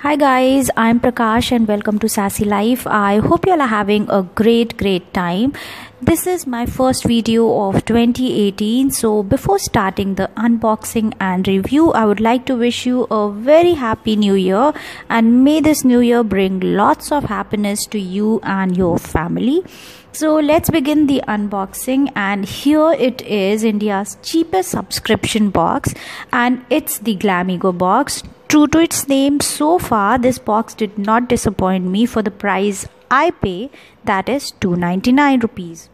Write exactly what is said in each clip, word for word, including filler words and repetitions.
Hi guys, I'm Prakash and welcome to Sassy Life. I hope you all are having a great great time. This is my first video of twenty eighteen. So before starting the unboxing and review, I would like to wish you a very happy new year and may this new year bring lots of happiness to you and your family. So let's begin the unboxing, and here it is, India's cheapest subscription box, and it's the Glamego box. True to its name, so far this box did not disappoint me for the price I pay, that is two ninety-nine rupees.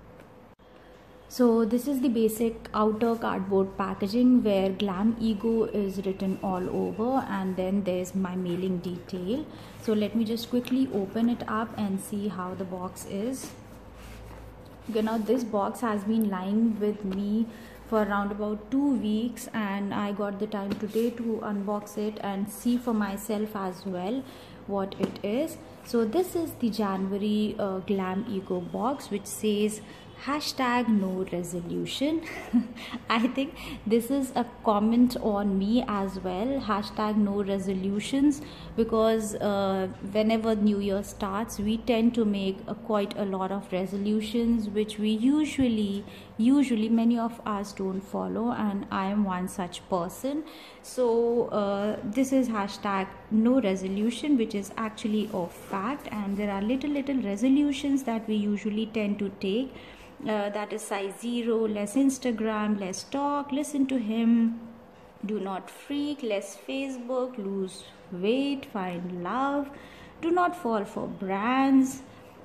So this is the basic outer cardboard packaging where Glamego is written all over, and then there's my mailing detail. So let me just quickly open it up and see how the box is. Okay, now this box has been lying with me for around about two weeks and I got the time today to unbox it and see for myself as well what it is. So this is the January uh, Glamego box, which says hashtag no resolution. I think this is a comment on me as well, hashtag no resolutions, because uh, whenever New Year starts we tend to make uh, quite a lot of resolutions which we usually usually many of us don't follow, and I am one such person. So uh, this is hashtag no resolution, which is actually a fact, and there are little little resolutions that we usually tend to take. Uh, that is size zero, less Instagram, less talk, listen to him, do not freak, less Facebook, lose weight, find love, do not fall for brands.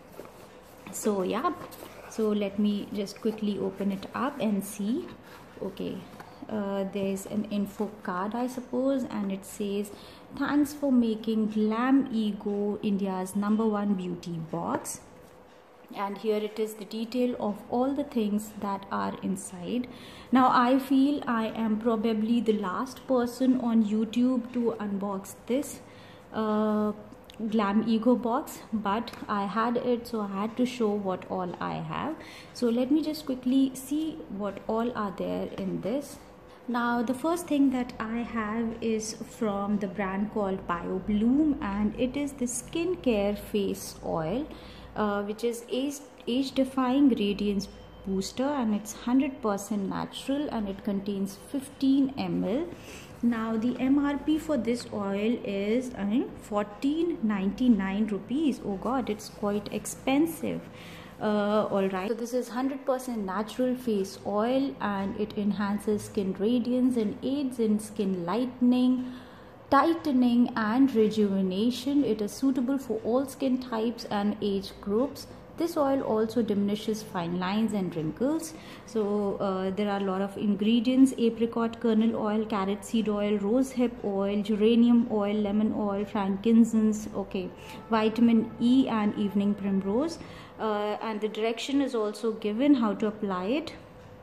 So yeah, so let me just quickly open it up and see. Okay, uh, there's an info card, I suppose, and it says thanks for making Glamego India's number one beauty box. And here it is, the detail of all the things that are inside. Now I feel I am probably the last person on YouTube to unbox this uh, Glamego box, but I had it, so I had to show what all I have. So let me just quickly see what all are there in this. Now the first thing that I have is from the brand called BioBloom, and it is the skincare face oil, uh, which is age, age defying radiance booster, and it's one hundred percent natural and it contains fifteen milliliters. Now the M R P for this oil is uh, fourteen ninety-nine rupees. Oh god, it's quite expensive. Uh, all right, so this is one hundred percent natural face oil, and it enhances skin radiance and aids in skin lightening, tightening and rejuvenation. It is suitable for all skin types and age groups. This oil also diminishes fine lines and wrinkles. So uh, there are a lot of ingredients: apricot kernel oil, carrot seed oil, rose hip oil, geranium oil, lemon oil, frankincense, okay, vitamin E and evening primrose. Uh, and the direction is also given how to apply it.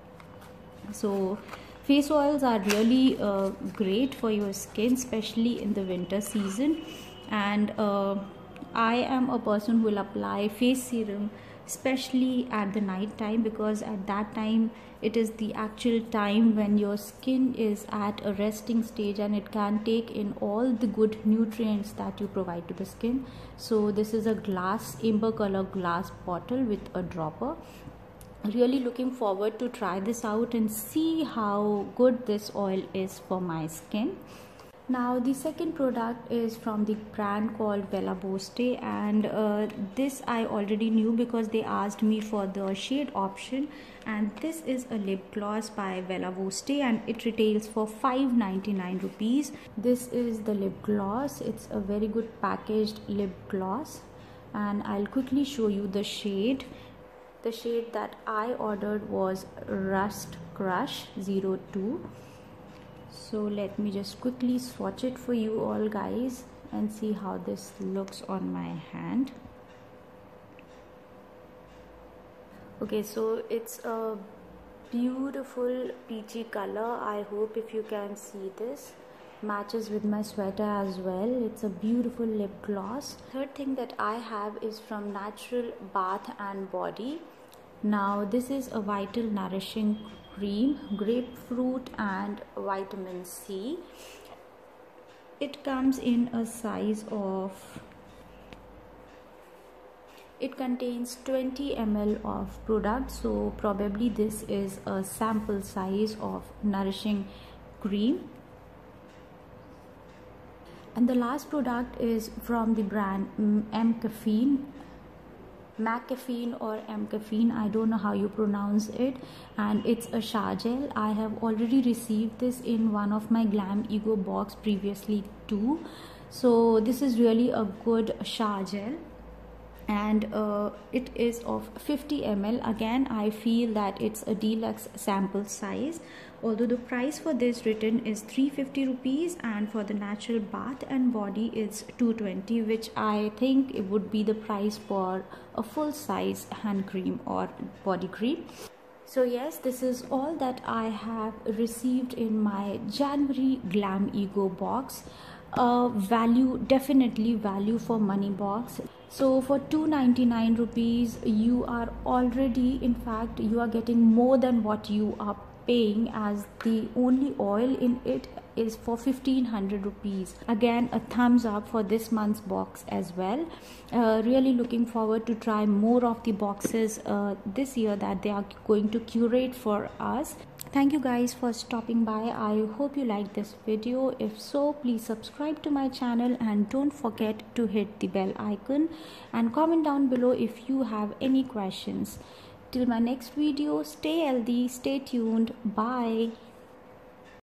So face oils are really uh, great for your skin, especially in the winter season, and uh, I am a person who will apply face serum especially at the night time, because at that time it is the actual time when your skin is at a resting stage and it can take in all the good nutrients that you provide to the skin. So this is a glass, amber color glass bottle with a dropper. Really looking forward to try this out and see how good this oil is for my skin. Now the second product is from the brand called Voste, and uh, this I already knew because they asked me for the shade option, and this is a lip gloss by Voste and it retails for five ninety-nine rupees. This is the lip gloss. It's a very good packaged lip gloss, and I'll quickly show you the shade. The shade that I ordered was Rust Crush zero two. So let me just quickly swatch it for you all guys and see how this looks on my hand. Okay, so it's a beautiful peachy color. I hope if you can see this, matches with my sweater as well. It's a beautiful lip gloss. Third thing that I have is from Natural Bath and Body. Now this is a vital nourishing cream, grapefruit and vitamin C. it comes in a size of, it contains twenty milliliters of product, so probably this is a sample size of nourishing cream. And the last product is from the brand Mcaffiene, Mcaffiene or Mcaffiene, I don't know how you pronounce it, and it's a shower gel. I have already received this in one of my Glamego box previously too. So this is really a good shower gel, and uh, it is of fifty milliliters. Again, I feel that it's a deluxe sample size, although the price for this written is three hundred fifty rupees, and for the natural bath and body it's two hundred twenty, which I think it would be the price for a full size hand cream or body cream. So yes, this is all that I have received in my January Glamego box. Uh, value, definitely value for money box. So for two hundred ninety-nine rupees you are already, in fact you are getting more than what you are paying, as the only oil in it is for fifteen hundred rupees. Again, a thumbs up for this month's box as well. Uh, really looking forward to try more of the boxes uh, this year that they are going to curate for us. Thank you guys for stopping by. I hope you liked this video. If so, please subscribe to my channel and don't forget to hit the bell icon, and comment down below if you have any questions. Till my next video, stay healthy, stay tuned, bye.